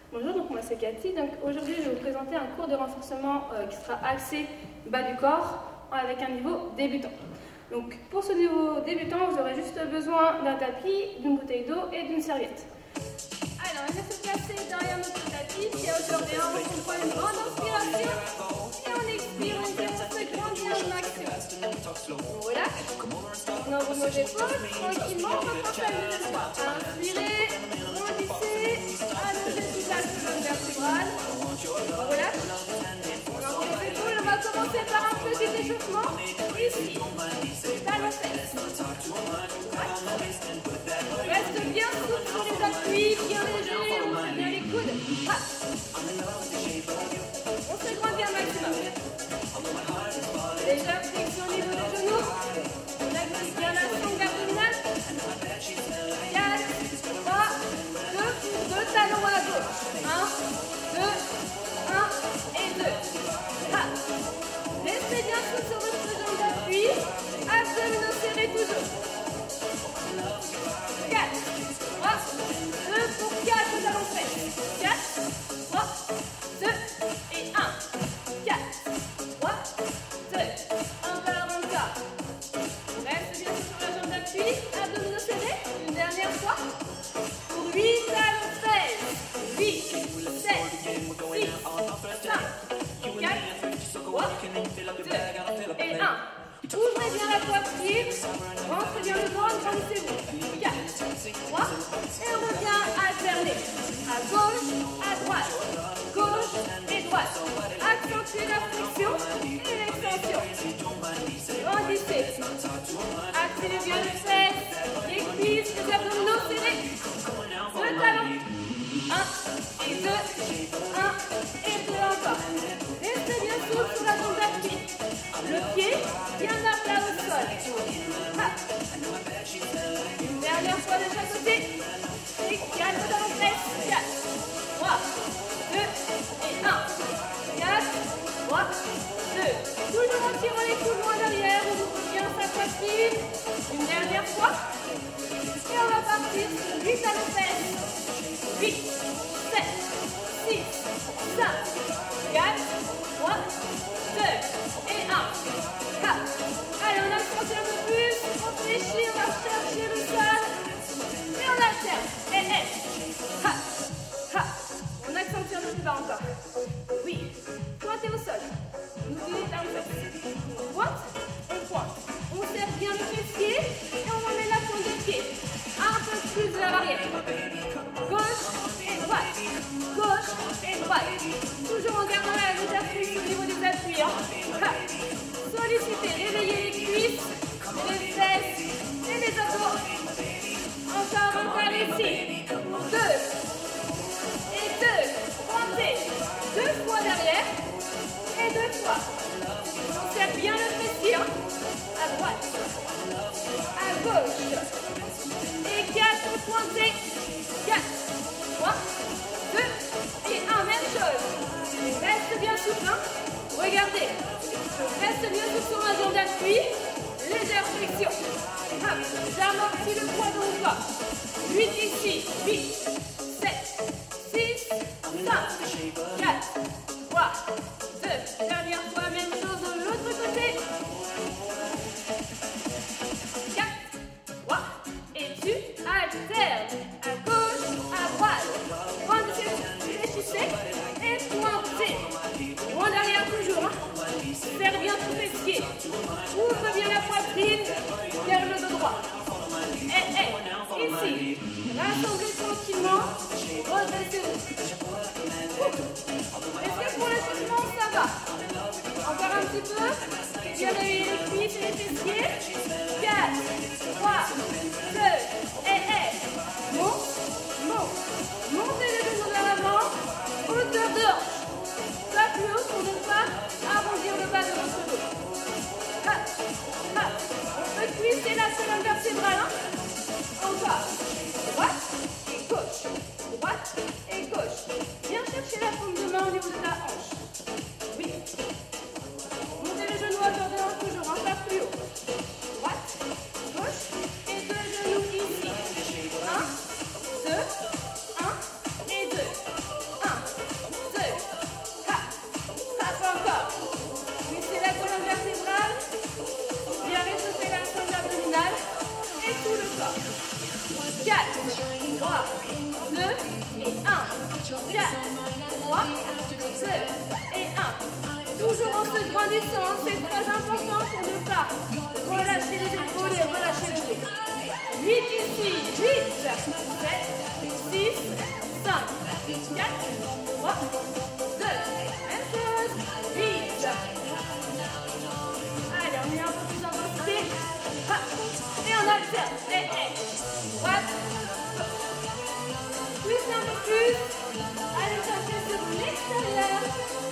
Bonjour, donc moi c'est Cathy. Donc aujourd'hui je vais vous présenter un cours de renforcement qui sera axé bas du corps avec un niveau débutant. Donc pour ce niveau débutant, vous aurez juste besoin d'un tapis, d'une bouteille d'eau et d'une serviette. Alors on va se placer derrière notre tapis, puis à hauteur des hanches, on prend une grande inspiration et on expire, on se grandit un maximum. On relaxe, on ouvre nos épaules, tranquillement, on reprend sa ligne de droite. Inspirez, grandissez, allongez toute la colonne vertébrale. On relaxe, on ouvre les épaules, on va commencer par un petit échauffement. Ici, talons fesses. On reste bien souple sur les appuis, bien léger, on fait bien les coudes. On se grandit un maximum. Déjà, flexion au niveau des genoux. On active bien la sangle abdominale. 4, 3, 2 talons à gauche. 1, 2, 1 et 2. Restez bien souple sur votre jambe d'appui. Abdominaux serrés toujours. 4, 3, 2 pour 4 talons faits. 4, 3, 2 et 1. 4, 3, 2. Encore. On reste bien sur la jambe d'appui. Abdominaux serrés. Une dernière fois. Pour 8 talons faits. 8, 7, 6, 5, 4, 3, 2 et 1. Ouvrez bien la poitrine, rentrez bien le ventre, grandissez-vous. 4, 3, et on revient alterner. À gauche, à droite, gauche et droite. Accentuez la flexion et l'extension. Grandissez. Activez bien les fesses, les cuisses, les abdominaux serrés. 2 talons. 1 et 2, 1 et 2 encore. Restez bien souple sur la jambe d'appui. Le pied bien à plat au sol. Une dernière fois de chaque côté. Et 4 talons fesses. 4, 3, 2 et 1. 4, 3, 2. Toujours en tirant les coudes loin derrière. On ouvre bien sa poitrine. Une dernière fois. Et on va partir sur 8 talons fesses. 8, 7, 6, 5, 4, 3, 2 et 1. Allez, on accentue un peu plus. On fléchit, on va chercher le sol. Et on alterne. On accentue un peu plus bas encore. Oui. Pointez au sol. N'oubliez pas le fait. On pointe. On serre bien le fessier et on emmène la pointe des pieds. Un peu plus de la barrière. Gauche et droite. Gauche et droite. Toujours en gardant la légèreté au niveau des appuis. Sollicitez, réveillez les cuisses, les fesses et les abdos. Encore ici. 2 et 2. Pointez. 2 fois derrière et 2 fois. On serre bien le fessier. À droite. À gauche. Et 4 pointez. 4, 3, 2 et 1. Même chose. Reste bien souple. Regardez. Reste bien sur ma jambe d'appui. Légère flexion. J'amortis le poids de mon corps. 8 ici. 8, 7, 6, 5, 4, 3, 2. Dernière fois, même chose de l'autre côté. 4, 3. Et tu alternes. À gauche, à droite. Grandissez, fléchissez et pointez. Loin derrière toujours. Serre bien tout fessier. Ouvre bien la poitrine vers le dos droit. Ici. Rassemblez tranquillement. Redressez-vous. Est-ce que pour l'échauffement, ça va? Encore un petit peu. Bien réveiller les cuisses et les fessiers. 4, 3, 2 et monte. Montez les genoux vers l'avant. Hauteur de hanche. Pas plus haut pour ne pas arrondir le bas de votre dos. On peut twister la colonne vertébrale. Encore. Droite et gauche. Droite et gauche. Viens chercher la paume de main au niveau de ta hanche. Oui. Montez les genoux à hauteur de hanche toujours. Pas plus haut. Droite, gauche et 2 genoux ici. point du centre, c'est très important pour ne pas relâcher les épaules et relâcher le dos. 8 ici, 8, 7, 6, 5, 4, 3, 2, même chose, 8. Allez, on met un peu plus d'intensité. Et on alterne. Droite. Plus, un peu plus. Allez chercher sur l'extérieur.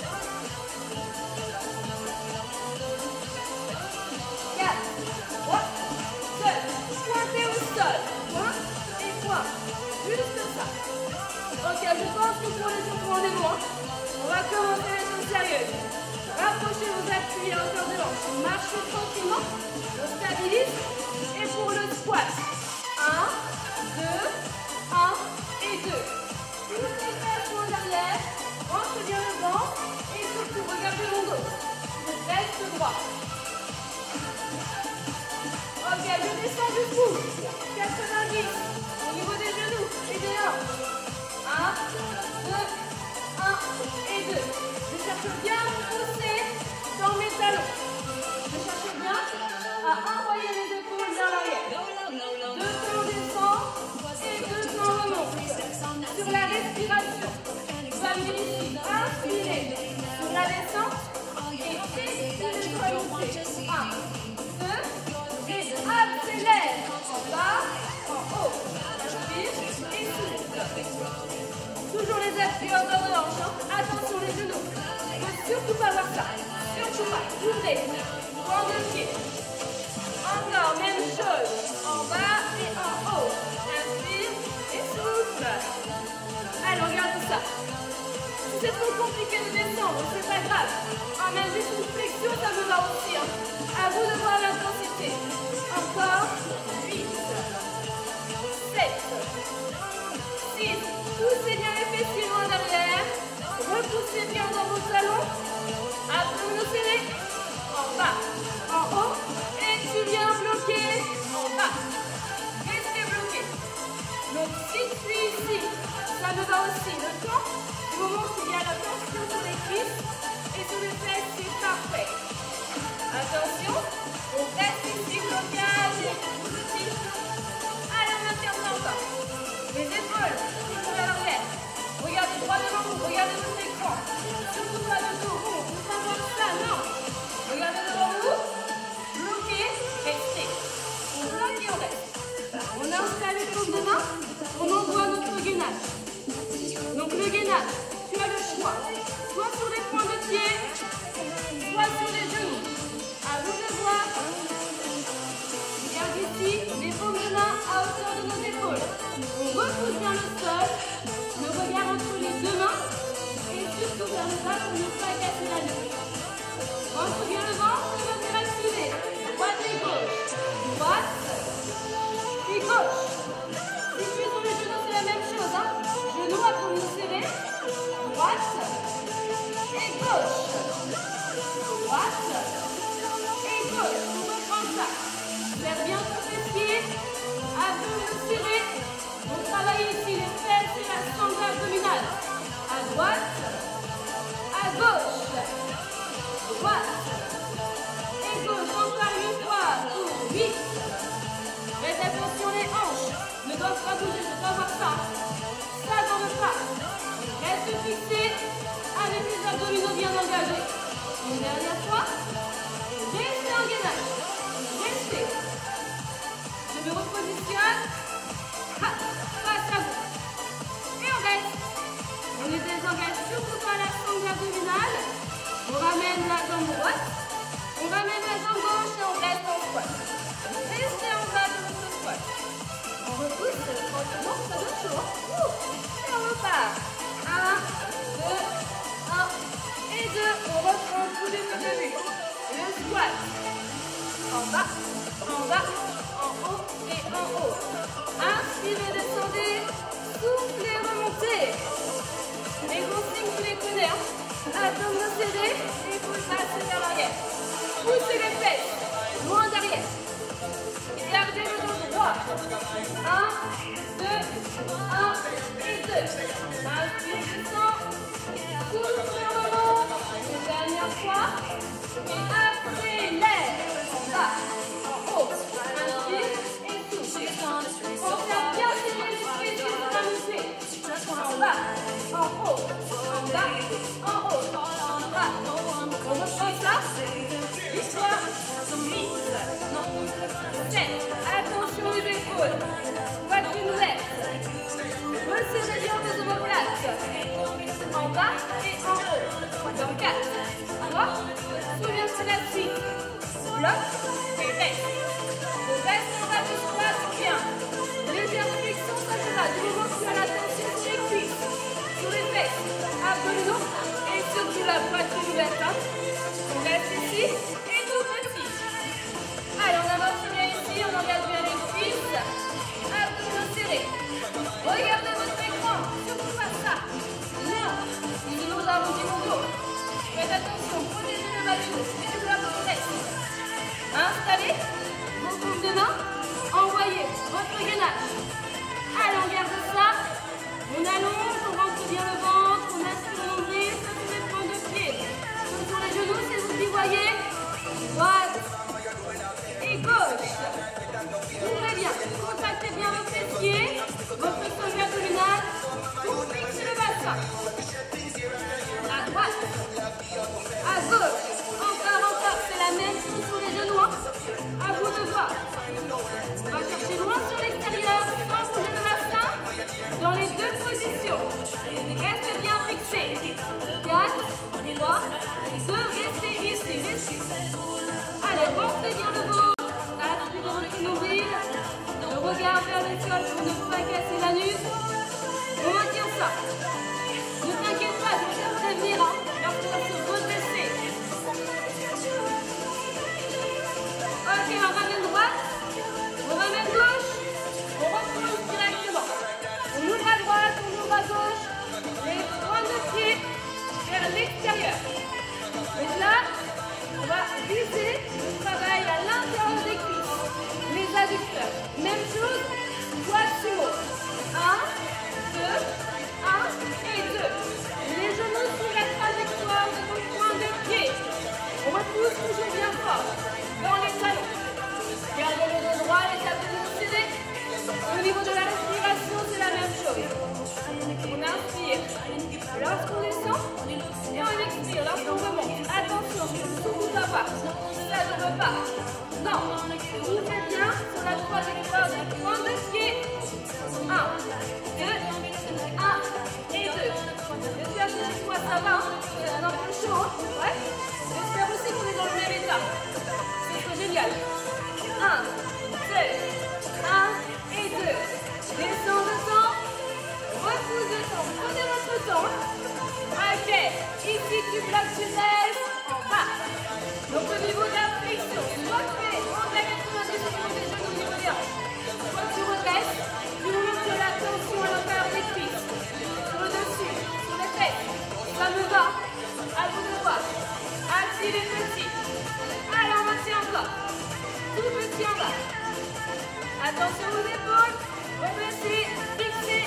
4, 3, 2, pointez au sol. Point et point. Juste ça. Ok, je pense que pour les autres rendez-vous, on va commencer les choses sérieuses. Rapprochez vos appuis à hauteur de hanche. Marchez tranquillement. On stabilise. Et pour le squat. 1, 2, 1 et 2. Toutes les fesses en arrière. Rentre bien le ventre. Et surtout, regardez mon dos. Je reste droit. Ok, je descends du coup. 90 au niveau des genoux et des hanches. 1, 2, 1 et 2. Je cherche bien à me pousser dans mes talons. Je cherche bien à envoyer les épaules vers l'arrière. 2 temps descend et 2 temps remonte. Sur la respiration, vous allez ici inspirer sur la descente et expirez sur la montée. 1, 2 et accélère. En bas, en haut. Inspire et souffle. Toujours les appuis en hauteur de hanche. Attention les genoux. Il ne faut surtout pas voir ça. Surtout pas. Ouvrez. Point de pied. Encore, même chose. En bas et en haut. Inspire et souffle. Allez, regarde ça. Si c'est trop compliqué de descendre, c'est pas grave. En même juste une flexion, ça me va aussi. À vous de voir l'intensité. Encore. 8, 7, 6. Poussez bien les fessiers loin derrière. Repoussez bien dans vos talons. Abdominaux serrés. En bas, en haut. Et tu viens bloquer en bas. Restez bloqué. Donc si tu es ici, ça me va aussi. Le temps, du moment qu'il y a la tension sur les cuisses et sur les fesses, c'est parfait. Attention, on reste ici, blocage et petit. Allez, on alterne encore. Les épaules, vers l'arrière. Regardez droit devant vous, regardez votre écran. Surtout pas le dos, bon, tout ça comme ça, non. Regardez devant vous, bloquez, restez. On bloque et on reste. On installe les paumes de main, on envoie notre gainage. Donc le gainage, tu as le choix. Soit sur les points de pied, soit sur les genoux. À vous de voir. Regarde ici, les paumes de main à hauteur de nos épaules. On repousse bien le sol, le regard entre les deux mains et surtout vers le bas pour ne pas casser la nuque. Rentre bien le ventre, le ventre est activé. Droite et gauche. Droite et gauche. Si tu es sur les genoux, c'est la même chose. Genoux, abdominaux serrés. Droite et gauche. Droite et gauche. On reprend ça. Serre bien sur tes pieds. Abdominaux serrés. On travaille ici les fesses et la sangle abdominale. À droite, à gauche. Droite et gauche. Encore une fois. Pour 8. Faites attention les hanches. Ne doivent pas bouger, je dois voir ça. Ça dans le pas. Reste fixé avec les abdominaux bien engagés. Une dernière fois. Restez en gainage. Restez. Je me repositionne. Face à vous. Et on reste. On ne désengage surtout pas la sangle abdominale. On ramène la jambe droite. On ramène la jambe gauche et on reste en squat. Restez en bas de votre squat. On repousse tranquillement, ça donne chaud. Et on repart. 1, 2, 1 et 2. On reprend tout depuis le début. Le squat. En bas, en haut et en haut. Inspirez, descendez, soufflez, remontez. Les consignes, vous les connaissez. Abdominaux serrés et vous passez vers l'arrière. Poussez les fesses, loin derrière. Gardez le dos droit. 1, 2, 1 et 2. Inspire, descend. Souffle, remonte. Une dernière fois. 8, non, 7. Attention aux épaules. Poitrine ouverte. Resserrez bien vos omoplates. En bas et en haut. Dans 4, 3, souviens-toi de la suite. Bloc et baisse. On reste en bas du squat, bien. Légère flexion, ça sera du moment que tu as la tension sur les cuisses, sur les fesses, abdominaux et surtout la poitrine ouverte. On reste ici et tout petit. Allez, on avance bien ici, on engage bien les cuisses, abdominaux serrés. Regardez votre écran, surtout pas ça. Non, sinon j'arrondis mon dos. Faites attention, protégez le bas du dos et le bas du reste. Installez vos paumes de main, envoyez votre gainage. Allez, on garde ça. On allonge, on rentre bien le ventre, on aspire le nombril, ça c'est les points de pied. Sur les genoux, c'est vous qui voyez. Droite et gauche. Ouvrez bien, contractez bien vos fessiers, votre crochet abdominal, pour fixer le bassin. À droite, à gauche, encore, c'est la même chose sur les genoux. À vous de voir. On va chercher loin sur l'extérieur, sans bouger le bassin, dans les deux positions. Reste bien fixé. 4, 3, 2, restez ici. Allez, rentrez bien le dos. Aspirez votre nombril. Le regard vers le sol pour ne pas casser la nuque. On retient ça. Ne t'inquiète pas, je vais te prévenir. Lorsqu'on va se redresser. Ok, on ramène droite. On ramène gauche. On replonge directement. On ouvre à droite, on ouvre à gauche. Les points de pied vers l'extérieur. Et là, on va viser le travail à l'intérieur des cuisses. Les adducteurs. Même chose, poids sumo. 1, 2, 1 et 2. Les genoux sur la trajectoire de vos points de pied. On repousse toujours bien fort dans les talons. Gardez le dos droit, les abdominaux serrés. Au niveau de la respiration, c'est la même chose. On inspire lorsqu'on descend et on expire lorsqu'on remonte. Attention, je ne peux tout avoir. Ça, je ne veux pas. Non, ouvrez bien sur la trajectoire des points de pied. 1, 2, 1 et 2. J'espère que chez toi ça va. C'est un peu chaud. Ouais. J'espère aussi qu'on est dans le même état. C'est génial. 1, 2, 1 et 2. Descends le temps. Repousse le temps. Prenez votre temps. Ok. Ici, tu bloques, tu restes en bas. Donc, au niveau de la flexion, soit tu fais en direction au niveau des genoux, au niveau des hanches. Soit tu redresses, tu montes la tension à l'intérieur des cuisses. Sur le dessus, sur les fesses. Ça me va. À vous de voir. Activez petit. Allez, on maintient encore. Tout petit en bas. Attention aux épaules. Rebaissez, fixez.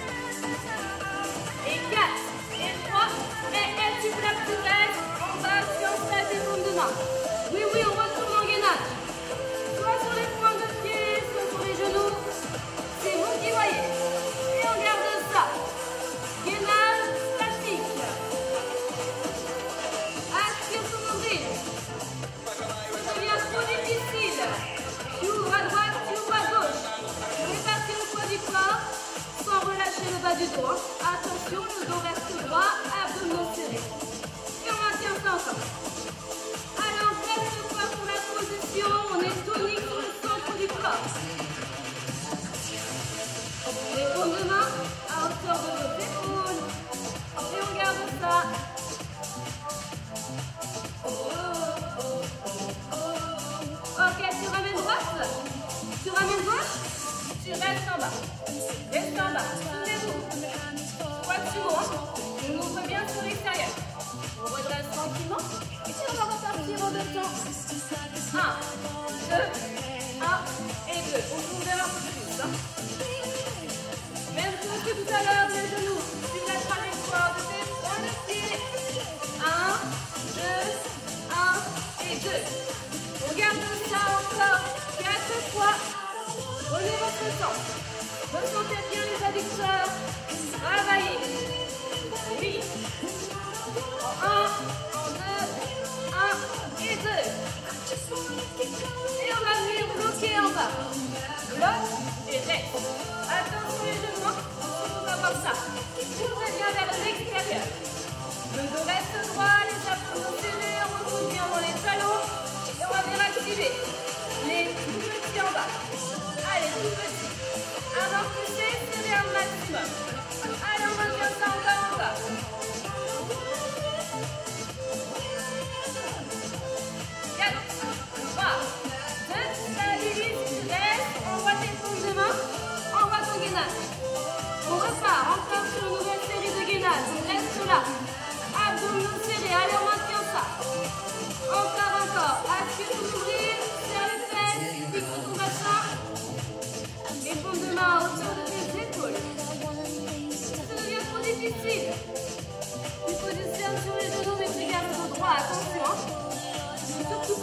Et 4, et 3, et tu bloques, tu restes. En bas, tu installes tes paumes de main. Oui, on retourne en gainage. Soit sur les points de pied, soit sur les genoux. C'est vous qui voyez. Et on garde ça. Gainage statique. Aspire ton nombril. Ça devient trop difficile. Tu ouvres à droite, tu ouvres à gauche. Répartis le poids du corps sans relâcher le bas du dos. Attention, le dos reste droit, abdominaux serrés. Et on maintient ça encore. Allez, on presse le poids pour la position. On est tonique sur le centre du corps. Les paumes de main à hauteur de vos épaules. Et on garde ça. Ok, tu ramènes droite. Tu ramènes gauche. Tu restes en bas. Reste en bas. Souvenez-vous. Poids sumo. On ouvre bien sur l'extérieur. On redresse tranquillement. Et puis on va repartir en deux temps. 1, 2, 1 et 2. On tourne vers un peu plus. Même chose que tout à l'heure, les genoux. Suivez la trajectoire de tes points de pied. 1, 2, 1 et 2. On garde ça encore 4 fois. Prenez votre temps. Ressentez bien les adducteurs. Travaillez. Oui. En 1, en 2, 1 et 2.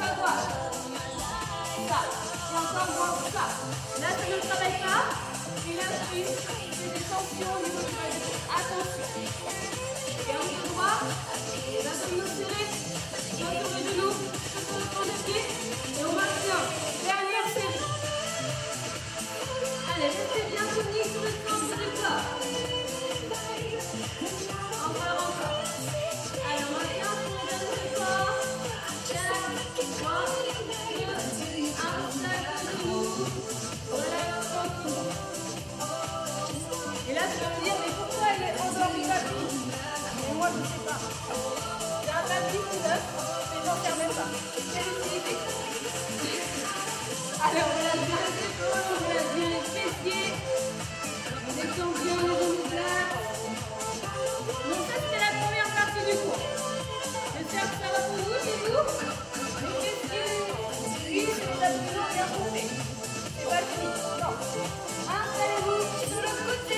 à droite. Ça. Et encore moins ça. Là, ça ne travaille pas. Et là, c'est des tensions au niveau du bas du dos. Attention. Garde le droit. Les abdominaux serrés. Soit sur le genou, soit sur le point de pied. Et on maintient. Dernière série. Allez, restez bien tenus sur le centre du corps. Encore. Allez, on maintient sur le bas du corps. 4, 3, 2, 1, chaque genou. Voilà, tranquille. Et là, tu vas me dire, mais pourquoi elle est endormie la fille? Et moi, je ne sais pas. J'ai un tapis tout neuf, mais j'en ferme pas. Quelle utilité? Alors, on relâche bien les épaules, on relâche bien les fessiers. On détend bien les omoplates. Donc ça, c'était la première partie du cours. J'espère que ça va pour vous, chez vous. Les fessiers, puis les abdominaux bien gonflés. C'est pas fini. Non. Installez-vous sur le côté.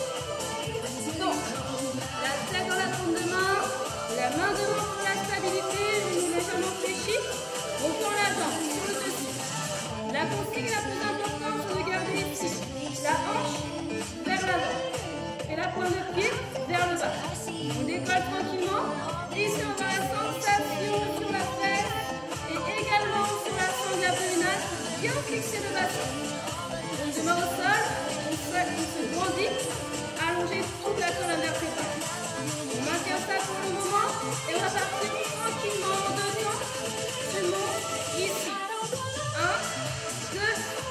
Donc, la tête dans la paume de main, la main devant pour la stabilité, genou légèrement fléchi. On tend la jambe sur le dessus. La consigne la plus importante, c'est de garder ici la hanche vers l'avant et la pointe de pied vers le bas. On décolle tranquillement. Ici, on va la sensation sur la fesse et également sur la sangle abdominale, bien fixer le bassin. On se met au sol, on se grandit, allonger toute la colonne vertébrale. On maintient ça pour le moment et on va partir tranquillement en deux temps. Je monte ici. 1, 2,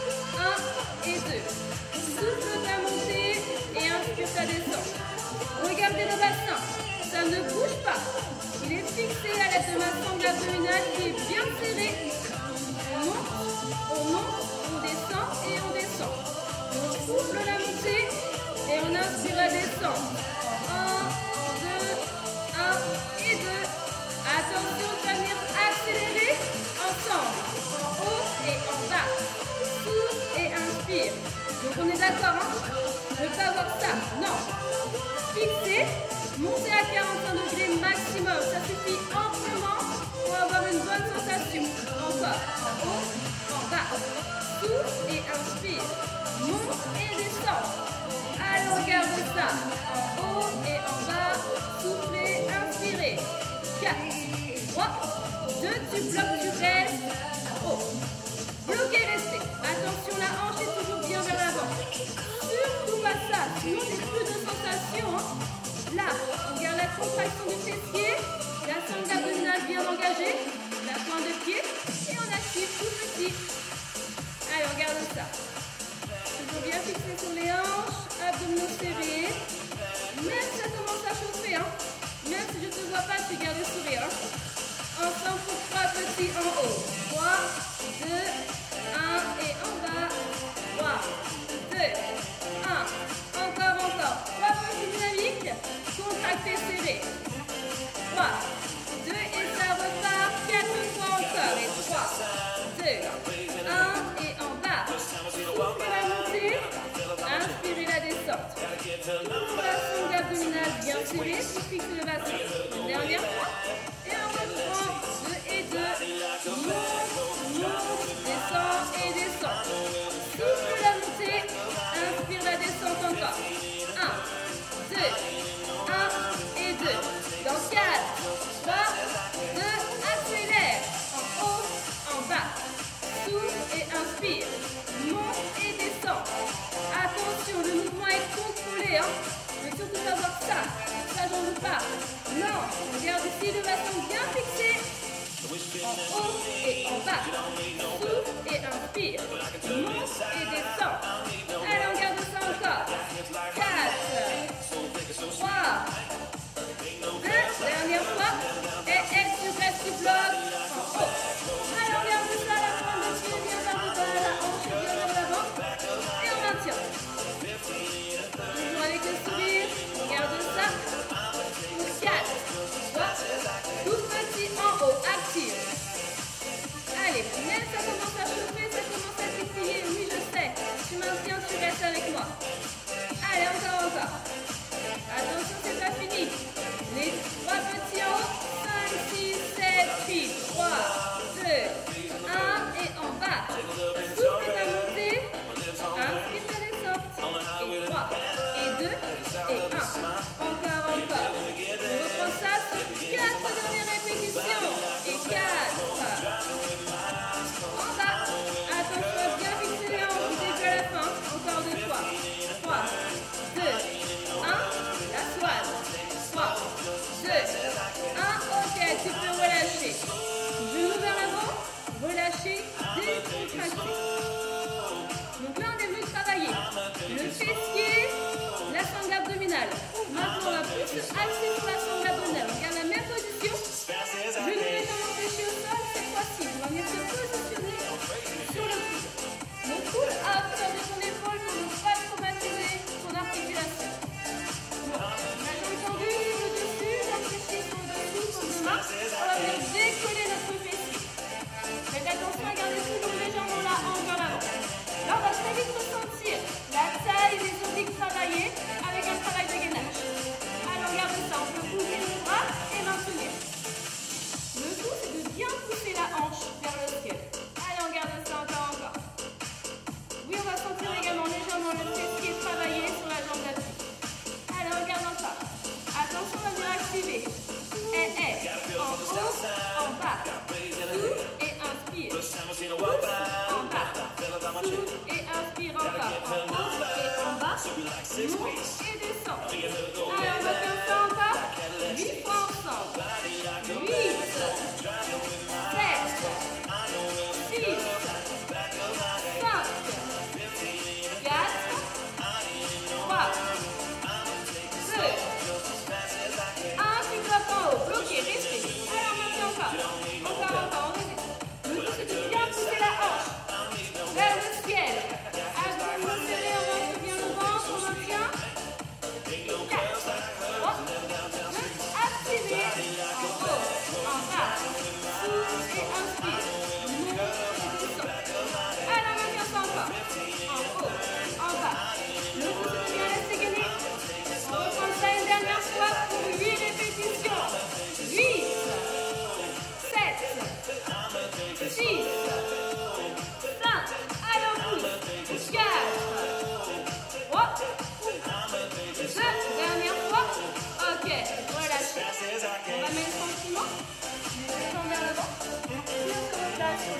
1 et 2. Souffle ta montée et inspire ta descente. Regardez le bassin, ça ne bouge pas. Il est fixé à l'aide de ma sangle abdominale qui est bien serrée. On monte, on descend et on descend. On souffle la montée et on inspire la descente. 1, 2, 1 et 2. Attention, tu vas venir accélérer ensemble. En haut et en bas. Souffle et inspire. Donc on est d'accord, hein? Je ne veux pas voir ça. Non. Fixer, monter à 45 degrés maximum. Ça suffit amplement pour avoir une bonne sensation. Encore. En haut, en bas. Souffle et inspire. Monte et descend. Allez, regarde ça. En haut et en bas. Soufflez, inspirez. 4, 3, 2, tu bloques, tu restes. En haut. Bloquez, restez. Attention, la hanche est toujours bien vers l'avant. Surtout pas ça, sinon j'ai plus de sensation. Hein. Là, on garde la contraction du fessier, la sangle abdominale bien engagée, la pointe de pied, et on active tout petit. Allez, regarde ça. Toujours bien fixé sur les hanches, abdominaux serrés. Même si ça commence à chauffer, hein. Même si je ne te vois pas, tu gardes le sourire. Hein. Ensemble pour 3 petits en haut. 3, 2, 1 et en bas. 3, 2, 1. Encore. 3 petits dynamiques. Contracté, serré. 3, 2 et ça repart. 4 fois encore. Et 3, 2, 1 et en bas. Soufflez la montée. Inspirez la descente. Toujours la sangle abdominale bien serrée pour fixer le bassin. Une dernière fois. Et on reprend 2 et 2. Monte, descend et descend. Souffle la montée. Inspire la descente encore. 1, 2, 1 et 2. Dans 4, 3, 2, accélère. En haut, en bas. Souffle et inspire. Monte et descend. Attention, le mouvement est contrôlé. Hein. Ne surtout pas voir ça. Ça, j'en veux pas. Non, regarde ici le bassin bien fixé. En haut et en bas. Souffle et inspire. Monte et descend. Allez, on garde ça encore. 4, 3, 2, dernière fois. Et tu restes, tu bloques. En haut. Allez, on garde ça, la pointe de pied bien vers le bas, la hanche bien vers l'avant. Et on maintient. Toujours avec le sourire. Regarde ça. 4, 3, tout petit en haut. Active. Allez, mets ça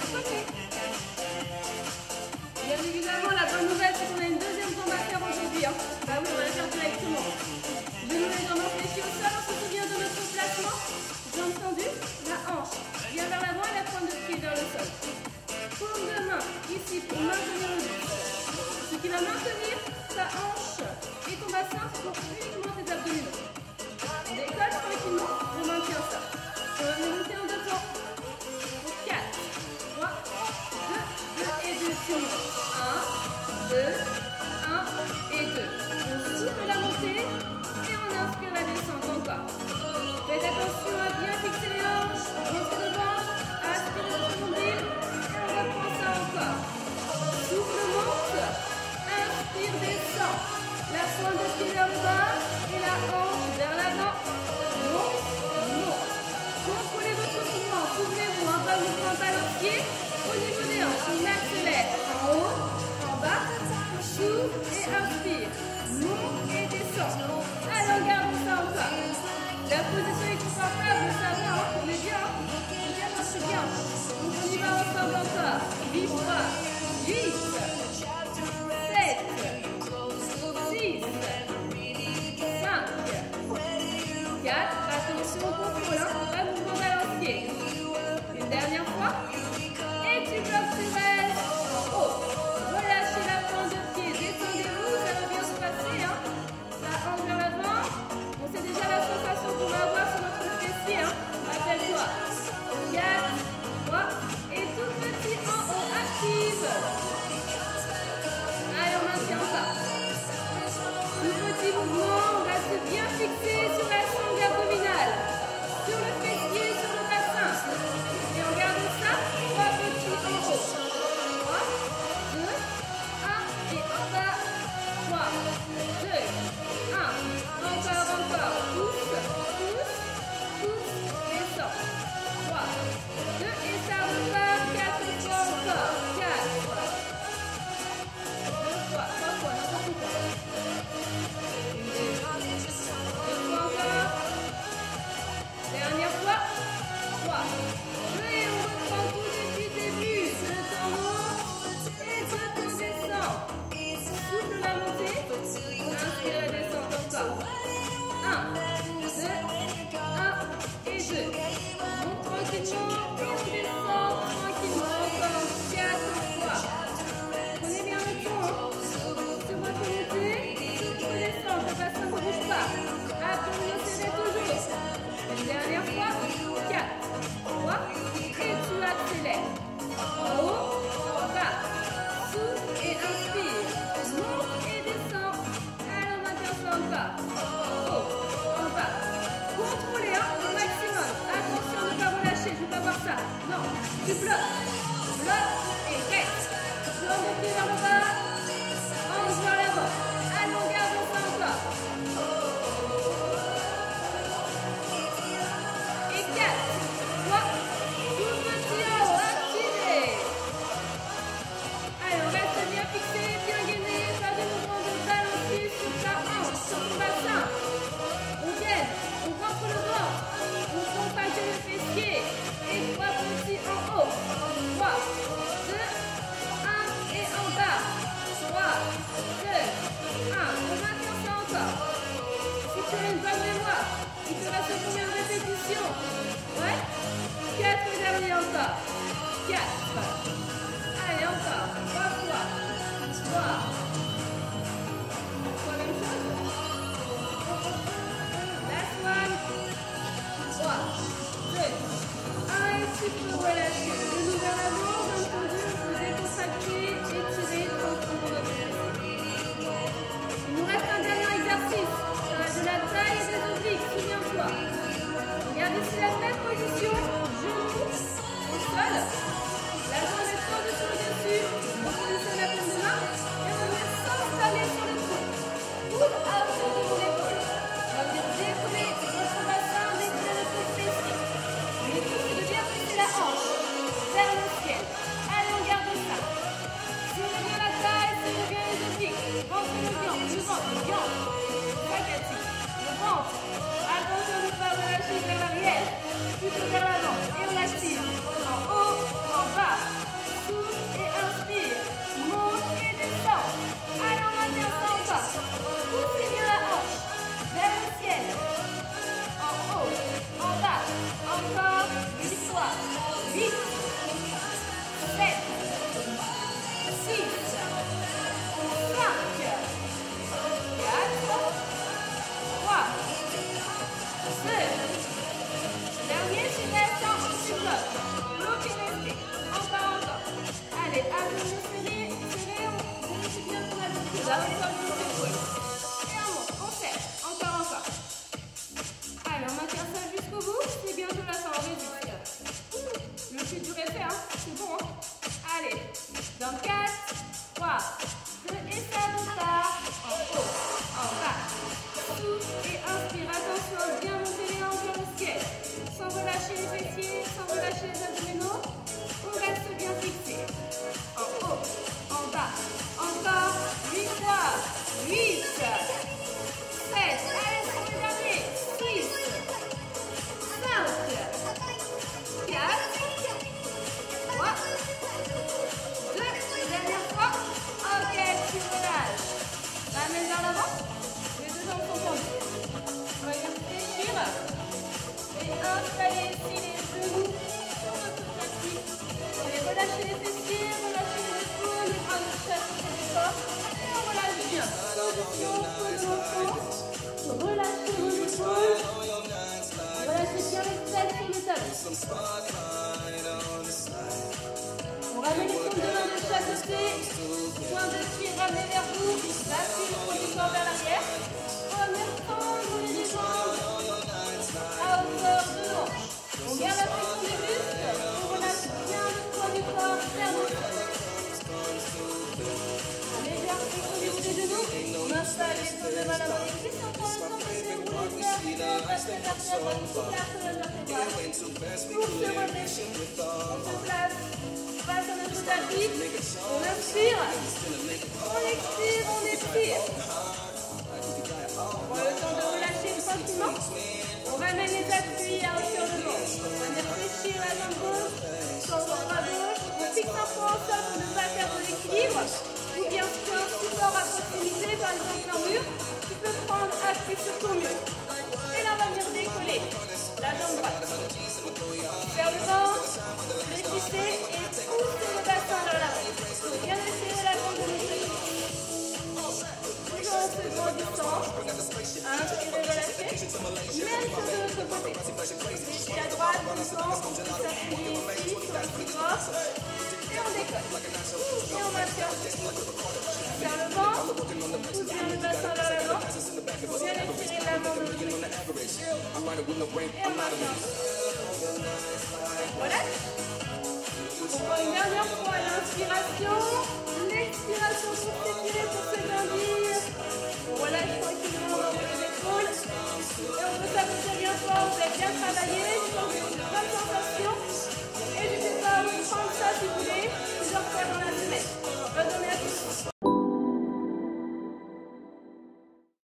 côté. Bien évidemment, la bonne nouvelle, c'est qu'on a une deuxième jambe à faire aujourd'hui. Hein. Bah oui, on va la faire directement. Genoux et jambes fléchis au sol, on se souvient de notre placement. Jambes tendues, la hanche vient vers l'avant et la pointe de pied vers le sol. Paume de main ici pour maintenir le dos. Ce qui va maintenir ta hanche et ton bassin pour uniquement tes abdominaux. On décolle tranquillement, on maintient ça. On va monter en deux temps. 4, 3, 2 et 2 sur 1, 2, 1 et 2. On souffle la montée et on inspire la descente encore. Faites attention à bien fixer les hanches, rentrez devant, aspirez votre nombril et on reprend ça encore. Souffle monte, inspire, descend. La pointe de pied vers le bas et la hanche vers l'avant. Monte, monte. Contrôlez votre mouvement, souvenez-vous, un pas mouvement balancier au niveau des hanches. On accélère en haut, en bas, souffle et inspire. Monte et descend. Alors gardons ça encore. La position est confortable, ça va, hein, on est bien. Bien, marche bien. Donc on y va ensemble encore. 8 fois. 8, 7, 6, 5, 4, attention au contrôle, hein, pas de mouvement balancier. Une dernière fois. Et tu bloques, tu restes en haut. Relâchez la pointe de pied, détendez-vous, ça va bien se passer. Hein. La hanche vers l'avant. On sait déjà la sensation qu'on va avoir sur notre fessier. Hein. Rappelle-toi. 4, 3, et tout petit en haut, active. Allez, on maintient ça. Tout petit mouvement, on reste bien fixé sur la sangle abdominale, sur le fessier, sur le bassin. Et on garde ça, 3 petits en haut. 3, 2, 1 et en bas. 3, 2, 1. Encore. Pousse, descend. 3, 2 et ça repart. 4 fois encore. 4. 2 fois, 3 fois, n'importe quoi. 2 fois encore. Dernière fois. 3. 2 et on reprend tout depuis le début. 2 temps monte et 2 temps descend. Souffle la montée. Inspire la descente encore. 1, 2, 1 et 2. On monte tranquillement et on descend tranquillement encore 4 fois. Prenez bien le temps. Sur votre montée, souffle descend, le bassin ne bouge pas. Abdominaux serrés toujours. Une dernière fois. 4, 3 et tu accélères. En haut, en bas. Souffle et inspire. Monte et descend. Allez, on maintient ça encore. En haut, en bas. Contrôlez au maximum. Attention de ne pas relâcher. Je ne veux pas voir ça. Non, tu bloques. Bloque et reste. Jambe de pied vers le bas. Hanche vers l'avant. Allez, on garde ça encore. Et 4, 3, tout petit en haut. Activez. Allez, on reste bien fixé, bien gainé. Pas de mouvement de balancier sur ta hanche, sur ton bassin. On gaine, on rentre le ventre. On compacte le fessier. Et 3 petits en haut. 3, 2, 1 et en bas. relâcher. Point de pied ramené vers vous. L'appui le poids du corps vers l'arrière. Revenir prendre les jambes à hauteur de hanche. On garde la pression des muscles. On relâche bien le poids du corps vers le sol. Légère flexion du bout des genoux. On installe les paumes de main à main écrite. On prend le temps de dérouler vers le bassin vertébral toute la colonne vertébrale. Pour se redresser, on se place face à notre tapis. On inspire. On expire, on étire. On prend le temps de relâcher tranquillement. On ramène les appuis à hauteur de ventre. On va venir fléchir la jambe gauche, tendre le bras gauche. On fixe un point au sol pour ne pas perdre l'équilibre. Ou bien si un support à proximité, par exemple un mur, tu peux prendre appui sur ton mur. Et là, on va venir décoller la jambe droite. Vers le ventre, fléchissez et poussez le bassin vers l'avant. Bien étirer la jambe de l'autre. Toujours en se grandissant. Inspirez, relâchez. Même sur de l'autre côté. Fléchis la droite, le ventre, vous appuyez ici sur le support. Et on décolle. Et on maintient. Vers le ventre, pousse bien le bassin vers l'avant. Bien étirer l'avant de l'autre. Et on maintient. Voilà. On prend une dernière fois l'inspiration. L'expiration pour s'étirer, pour se grandir. On relâche tranquillement dans les épaules. Et on peut s'appuyer bien fort. Vous avez bien travaillé. Je pense que c'est une bonne sensation. N'hésitez pas à reprendre ça si vous